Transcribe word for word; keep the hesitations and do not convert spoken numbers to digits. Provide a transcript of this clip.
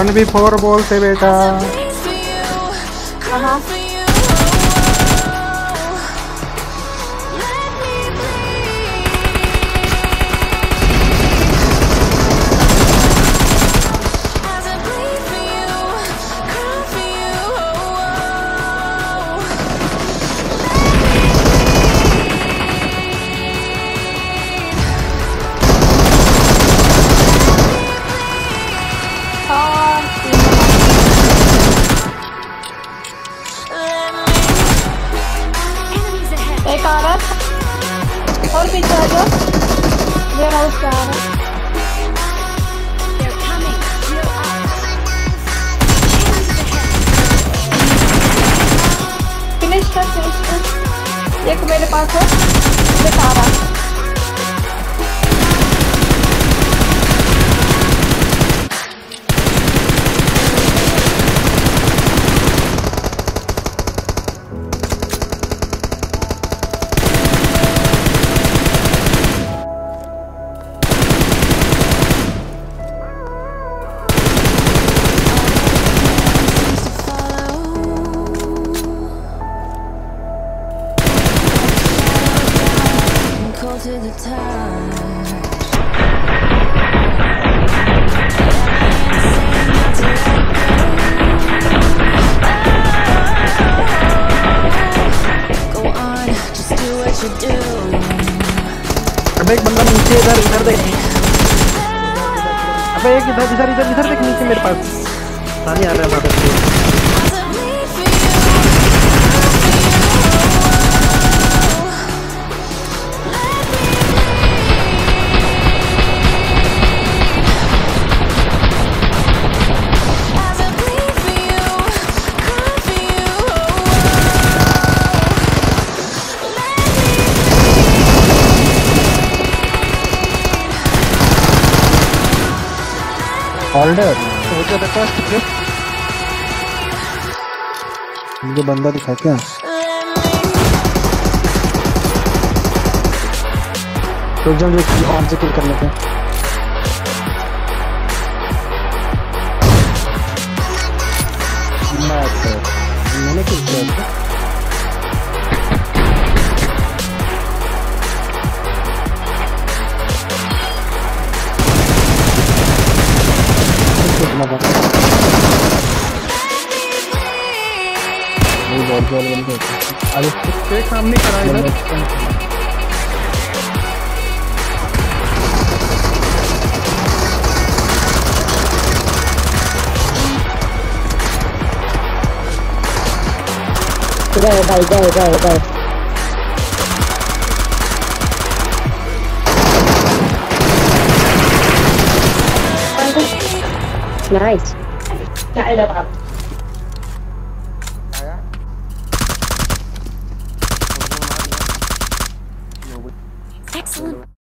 One B four बोलते बेटा। हाँ एक आ रहा और पीछे आ जाओ, वेयर हाउस से आ रहा। फिनिश कर, फिनिश कर। एक मेरे पास है, एक आ रहा। To the touch, go on, just do what you do. अबे एक बंदा नीचे इधर इधर देख। अबे एक इधर इधर इधर इधर देख नीचे मेरे पास। पानी आ रहा है मदद से। ऑर्डर मुझे बता सकते मुझे बंदा दिखा क्या? तो जब जो ऑन से किल कर लेते हैं। मैंने किल किया बहुत बॉल बन गया। अरे एक सामने करा इधर। गए भाई गए गए गए। नाइस।